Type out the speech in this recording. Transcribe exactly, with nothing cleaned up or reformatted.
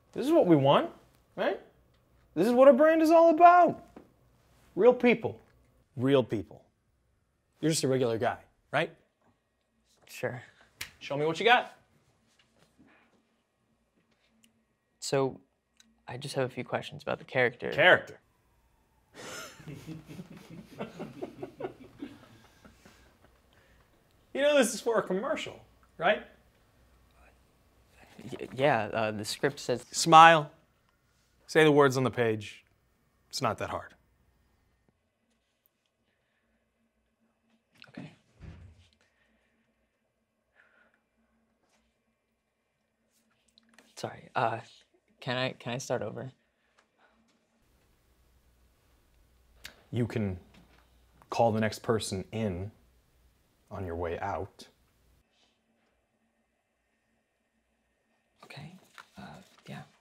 This is what we want, right? This is what our brand is all about. Real people. Real people. You're just a regular guy, right? Sure. Show me what you got. So, I just have a few questions about the character. Character. You know this is for a commercial, right? Y yeah, uh, the script says... Smile. Say the words on the page. It's not that hard. Okay. Sorry, uh, can I, can I start over? You can call the next person in on your way out. Okay, uh, yeah.